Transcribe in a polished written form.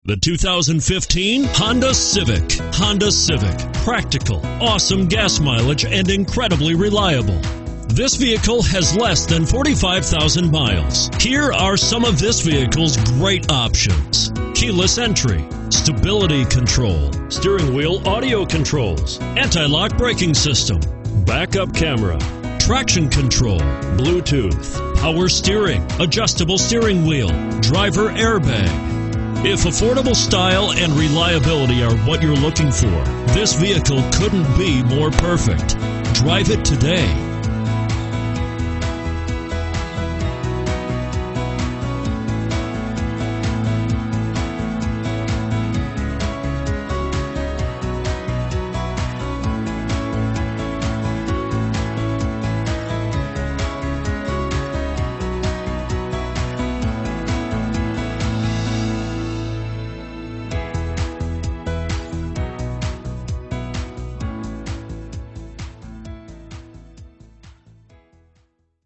The 2015 Honda Civic. Honda Civic. Practical, awesome gas mileage, and incredibly reliable. This vehicle has less than 45,000 miles. Here are some of this vehicle's great options: keyless entry, stability control, steering wheel audio controls, anti-lock braking system, backup camera, traction control, Bluetooth, power steering, adjustable steering wheel, driver airbag. If affordable style and reliability are what you're looking for, this vehicle couldn't be more perfect. Drive it today.